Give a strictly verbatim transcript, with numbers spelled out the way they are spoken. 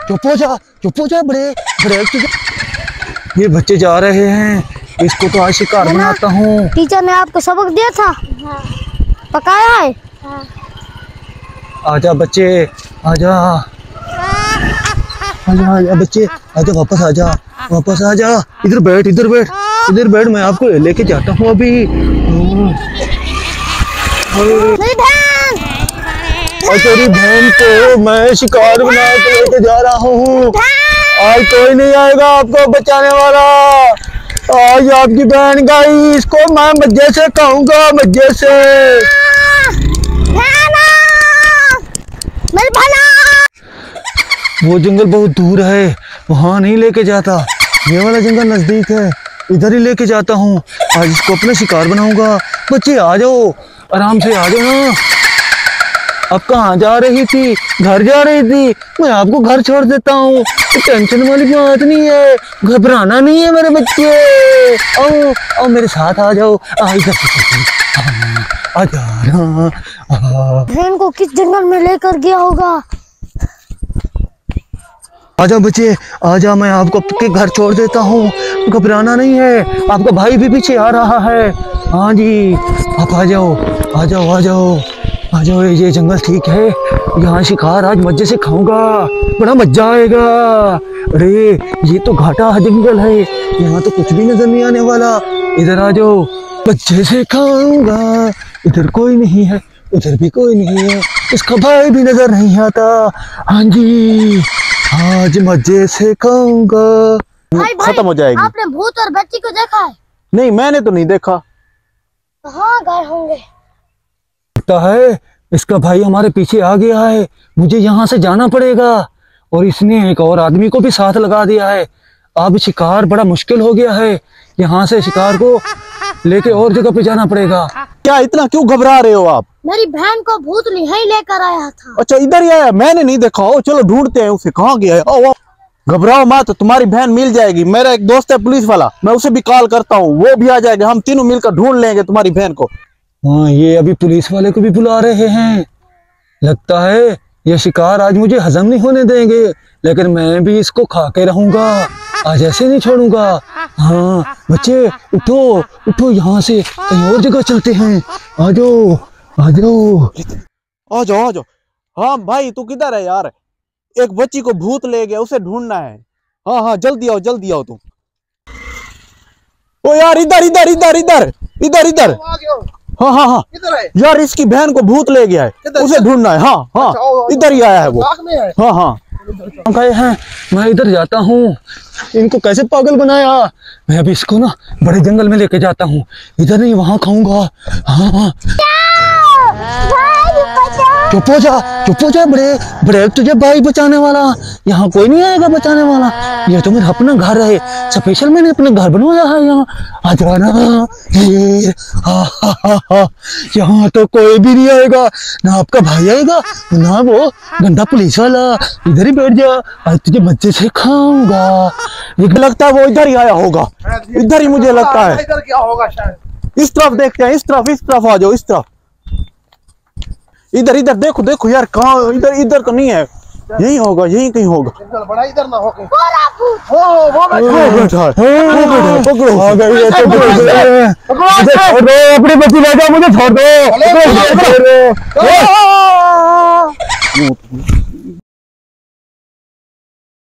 चुप हो जा, चुप हो जा बड़े बड़े तुझे। ये बच्चे जा रहे हैं, इसको तो आज शिकार बनाता हूँ। टीचर ने आपको सबक दिया था? हाँ। पकाया है? हाँ। आजा बच्चे, आजा आजा आजा बच्चे, आजा वापस आजा, वापस आजा। इधर बैठ, इधर बैठ, इधर बैठ, मैं आपको लेके जाता हूँ अभी। मेरी बहन, और तेरी बहन को मैं शिकार बना के लेके जा रहा हूँ। आज कोई नहीं आएगा आपको बचाने वाला। आज आपकी बहन गई, इसको मैं मज्जे से खाऊंगा, मज्जे से। मेरी बहन, वो जंगल बहुत दूर है, वहाँ नहीं लेके जाता। ये वाला जंगल नजदीक है, इधर ही लेके जाता हूँ। आज इसको अपना शिकार बनाऊंगा। बच्चे आ जाओ, आराम से आ जाओ ना। अब कहाँ जा रही थी? घर जा रही थी? मैं आपको घर छोड़ देता हूँ, टेंशन वाली बात नहीं है, घबराना नहीं है मेरे बच्चे। आओ आओ मेरे साथ आ जाओ। आ इधर आ जा। बहन को किस जंगल में लेकर गया होगा? आजा बच्चे, आजा, मैं आपको आपके घर छोड़ देता हूँ, घबराना नहीं है। आपका भाई भी पीछे आ रहा है। हाँ जी, आप आ जाओ, आ जाओ, आ जाओ, आ जाओ। ये जंगल ठीक है, यहाँ शिकार आज मजे से खाऊंगा, बड़ा मजा आएगा। अरे ये तो घाटा जंगल है, यहाँ तो कुछ भी नजर नहीं आने वाला। इधर आ जाओ, मजे से खाऊंगा। इधर कोई नहीं है, उधर भी कोई नहीं है, इसका भाई भी नजर नहीं आता। हाँ जी, आज मजे से खाऊंगा। खत्म हो जाएगी। आपने भूत और बच्ची को देखा है? नहीं, मैंने तो नहीं देखा। कहाँ गए होंगे? लगता है इसका भाई हमारे पीछे आ गया है, मुझे यहाँ से जाना पड़ेगा। और इसने एक और आदमी को भी साथ लगा दिया है। अब शिकार बड़ा मुश्किल हो गया है, यहाँ से शिकार को लेके और जगह पे जाना पड़ेगा। क्या इतना क्यों घबरा रहे हो आप? मेरी बहन को भूत यहीं लेकर आया था। अच्छा, इधर ही आया, मैंने नहीं देखा। ओ चलो ढूंढते हैं उसे, कहाँ गया है। आओ आओ, घबराओ मत, तुम्हारी बहन मिल जाएगी। मेरा एक दोस्त है पुलिस वाला, मैं उसे भी कॉल करता हूँ, वो भी आ जाएगा। हम तीनों मिलकर ढूंढ लेंगे तुम्हारी बहन को। हाँ, ये अभी पुलिस वाले को भी बुला रहे हैं। लगता है ये शिकार आज मुझे हजम नहीं होने देंगे, लेकिन मैं भी इसको खा के रहूंगा, आज ऐसे नहीं छोड़ूंगा। हाँ बच्चे, उठो उठो, यहाँ से कहीं और जगह चलते हैं। आ जाओ, आ जाओ, आ जाओ, आ जाओ। हाँ भाई, तू किधर है यार? एक बच्ची को भूत ले गया, उसे ढूंढना है। हाँ हाँ, जल्दी आओ, जल्दी आओ तुम। ओ यार, इधर इधर इधर इधर इधर इधर। हाँ हाँ हाँ, यार इसकी बहन को भूत ले गया है, उसे ढूंढना है। हाँ हाँ, इधर ही आया है वो। हाँ हाँ, गए हैं, मैं इधर जाता हूँ। इनको कैसे पागल बनाया। मैं अभी इसको ना बड़े जंगल में लेके जाता हूँ, इधर नहीं वहां खाऊंगा। हाँ हाँ, चुप हो जा, चुप हो जा बड़े बड़े, तुझे भाई बचाने वाला। यहाँ कोई नहीं आएगा बचाने वाला, ये तो मेरा अपना घर है, स्पेशल मैंने अपने घर बनवाया है यहाँ। आ जाना, ये हा हा हा हा, यहाँ तो कोई भी नहीं आएगा, ना आपका भाई आएगा ना वो गंदा पुलिस वाला। इधर ही बैठ जा, आज तुझे मजे से खाऊंगा। मुझे लगता है वो इधर ही आया होगा, इधर ही मुझे लगता है। इधर क्या होगा शायद। इस तरफ देखते हैं, इस तरफ इस तरफ आ जाओ, इस तरफ। इधर इधर देखो देखो यार, कहाँ? इधर इधर तो नहीं है, यही होगा, यही कहीं होगा। बड़ा इधर ना हो कहीं। वो वो बैठा है, पकड़ो। आ गई है तो पकड़ो, अपनी बच्ची ले जाओ, मुझे छोड़ दो।